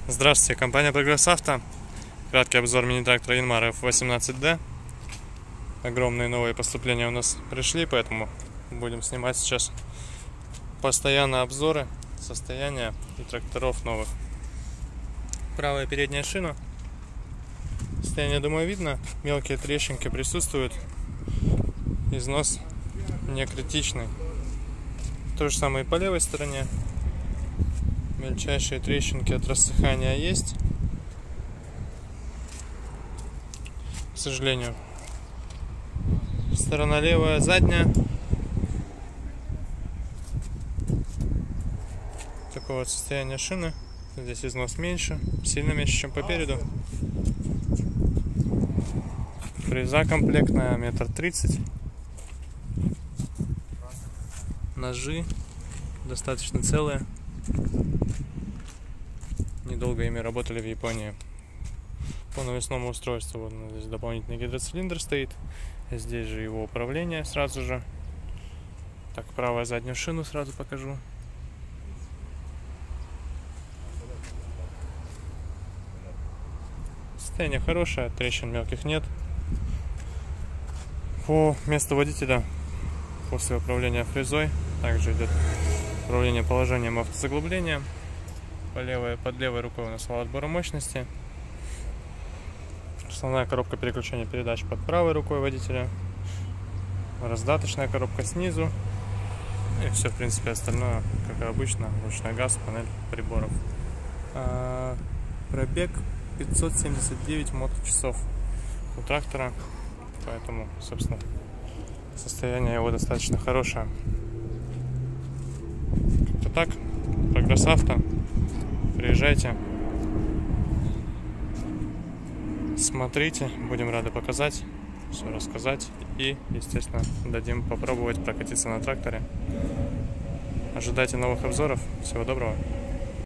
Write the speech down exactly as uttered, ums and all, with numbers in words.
Здравствуйте, компания Прогресс Авто. Краткий обзор мини-трактора Янмар эф восемнадцать дэ. Огромные новые поступления у нас пришли, поэтому будем снимать сейчас постоянно обзоры состояния и тракторов новых. Правая передняя шина. Состояние, думаю, видно. Мелкие трещинки присутствуют. Износ не критичный. То же самое и по левой стороне. Мельчайшие трещинки от рассыхания есть, к сожалению. Сторона левая, задняя. Такое вот состояние шины. Здесь износ меньше, сильно меньше, чем попереду. Фреза комплектная, метр тридцать. Ножи достаточно целые. Недолго ими работали в Японии. По навесному устройству вот здесь дополнительный гидроцилиндр стоит. Здесь же его управление сразу же. Так, правую заднюю шину сразу покажу. Состояние хорошее, трещин мелких нет. По месту водителя после управления фрезой также идет управление положением автозаглубления. По левой, под левой рукой у нас вал отбора мощности. Основная коробка переключения передач под правой рукой водителя. Раздаточная коробка снизу. И все, в принципе, остальное, как и обычно. Ручной газ, панель приборов. А, пробег пятьсот семьдесят девять моточасов у трактора. Поэтому, собственно, состояние его достаточно хорошее. Как-то так. Прогресс Авто. Приезжайте, смотрите, будем рады показать, все рассказать и, естественно, дадим попробовать прокатиться на тракторе. Ожидайте новых обзоров. Всего доброго.